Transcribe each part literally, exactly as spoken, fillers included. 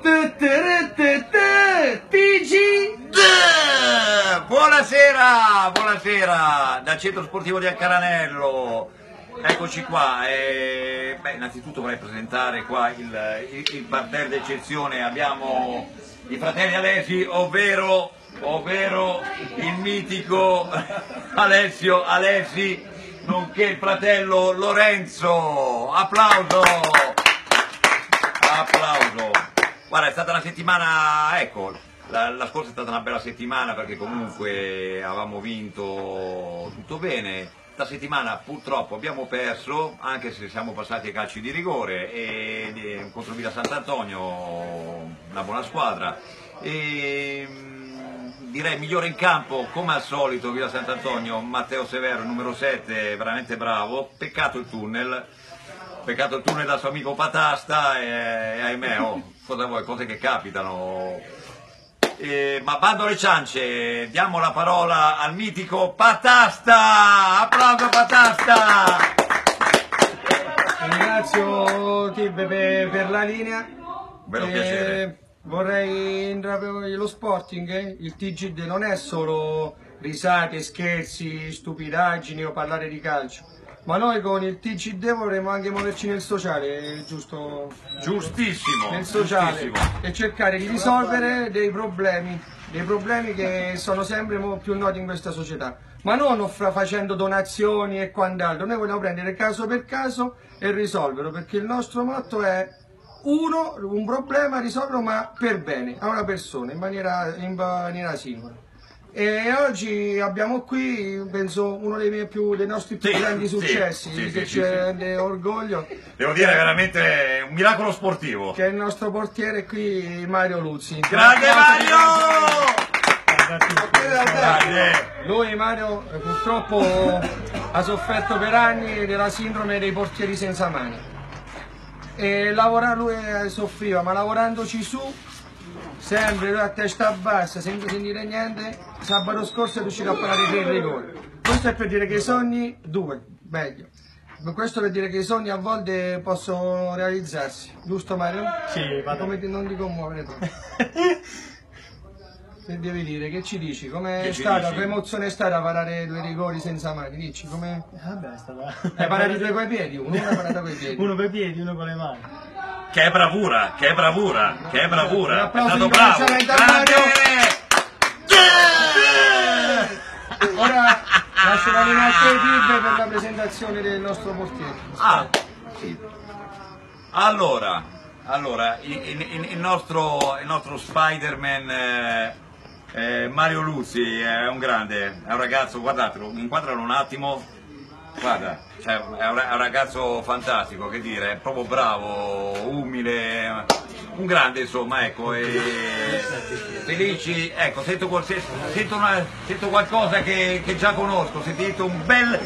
T G. Buonasera, buonasera dal centro sportivo di Ancaranello. Eccoci qua. E, beh, innanzitutto vorrei presentare qua il, il, il parterre d'eccezione. Abbiamo i fratelli Alesi, ovvero, ovvero il mitico Alessio Alesi, nonché il fratello Lorenzo. Applauso! Applauso! Guarda, è stata una settimana, ecco, la, la scorsa è stata una bella settimana perché comunque avevamo vinto tutto bene. Questa settimana purtroppo abbiamo perso, anche se siamo passati ai calci di rigore, e, e contro Villa Sant'Antonio, una buona squadra. E, direi migliore in campo, come al solito, Villa Sant'Antonio, Matteo Severo, numero sette, veramente bravo. Peccato il tunnel, peccato il tunnel dal suo amico Patasta, e, e ahimè, oh, cosa vuoi, cose che capitano. Eh, ma bando alle ciance, diamo la parola al mitico Patasta. Applauso Patasta. Ringrazio Tibbe per, per la linea. Bello eh, piacere. Vorrei intraprendere lo Sporting, eh? Il T G D non è solo risate, scherzi, stupidaggini o parlare di calcio, ma noi con il T G D vorremmo anche muoverci nel sociale, giusto? Giustissimo. Nel sociale, giustissimo. e cercare di risolvere dei problemi, dei problemi che sono sempre più noti in questa società, ma non facendo donazioni e quant'altro. Noi vogliamo prendere caso per caso e risolverlo, perché il nostro motto è uno, un problema risolverlo ma per bene, a una persona, in maniera, in maniera singola. E oggi abbiamo qui, penso, uno dei, miei più, dei nostri più sì, grandi successi, sì, sì, che sì, ci sì, rende sì. orgoglio. Devo dire veramente un miracolo sportivo. Che è il nostro portiere qui, Mario Luzzi. Grande Mario! Grazie. Lui, Mario, purtroppo ha sofferto per anni della sindrome dei portieri senza mani. E lavora, lui soffriva, ma lavorandoci su, sempre lui a testa bassa, senza sentire niente, sabato scorso è riuscito a parare tre rigori. Questo è per dire che i sogni, due, meglio. Questo per dire che i sogni a volte possono realizzarsi, giusto Mario? Sì, vado. Come ti, non ti commuovere troppo. Che devi dire? Che ci dici? Com'è stata? Che emozione è stata parare due rigori senza mani? Dici come? Vabbè, è stata... Hai parato due coi piedi? Uno l'ha parato coi piedi. Uno coi piedi, uno con le mani. Che è bravura, che è bravura, che è bravura. Un applauso è stato di bravo. Grande! Ora lascio la linea a te Tibbe per la presentazione del nostro portiere. Ah, sì. Allora, allora il, il, il nostro, il nostro Spider-Man eh, eh, Mario Luzzi è un grande, è un ragazzo, guardatelo, inquadralo un attimo, guarda, cioè, è, un, è un ragazzo fantastico, che dire, è proprio bravo, umile, un grande insomma, ecco, e felici, ecco, sento, sento, una, sento qualcosa che, che già conosco, sentite un bel...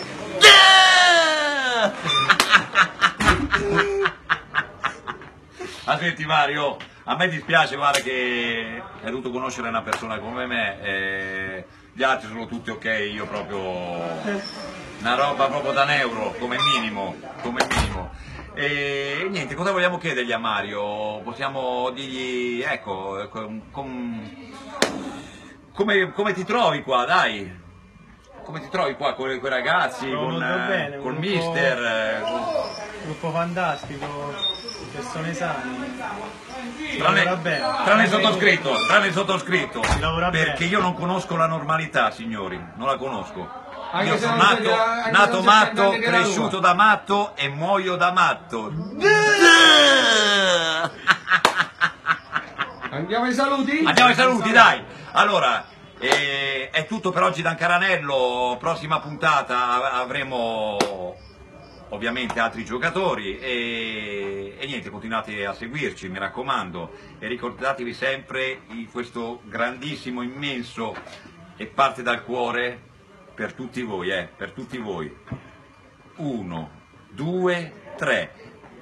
Ah, senti Mario, a me dispiace, guarda, che hai dovuto conoscere una persona come me, e gli altri sono tutti ok, io proprio una roba proprio da neuro, come minimo, come minimo. E niente, cosa vogliamo chiedergli a Mario? Possiamo dirgli, ecco, com, come, come ti trovi qua, dai? Come ti trovi qua con quei ragazzi, con, bene, con gruppo, mister? Con... Gruppo fantastico, persone sane. Tranne, bene. tranne il sottoscritto, tranne il sottoscritto, Si lavora perché bene. io non conosco la normalità, signori, non la conosco. Anche Io se sono non nato, sei- anche nato se non sei matto, anche della cresciuto Roma. da matto e muoio da matto. Andiamo ai saluti? Andiamo ai saluti, dai! Allora, eh, è tutto per oggi da Ancaranello, prossima puntata avremo ovviamente altri giocatori e, e niente, continuate a seguirci, mi raccomando, e ricordatevi sempre di questo grandissimo, immenso e parte dal cuore per tutti voi, eh, per tutti voi. Uno, due, tre.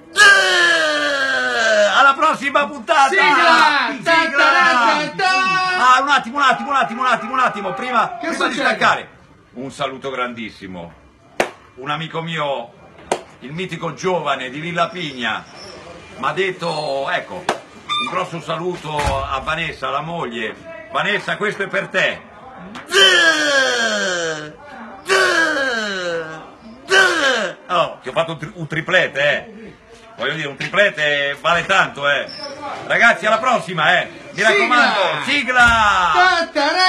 Alla prossima puntata! Sigla! Sigla! Ah, un attimo, un attimo, un attimo, un attimo, un attimo, prima, Che prima di succede? staccare. Un saluto grandissimo. Un amico mio, il mitico giovane di Villa Pigna, mi ha detto, ecco, un grosso saluto a Vanessa, la moglie. Vanessa, questo è per te. Oh, ti ho fatto un, tri un triplete, eh. Voglio dire, un triplete vale tanto, eh. Ragazzi, alla prossima, eh. Mi raccomando, sigla! Tattarà!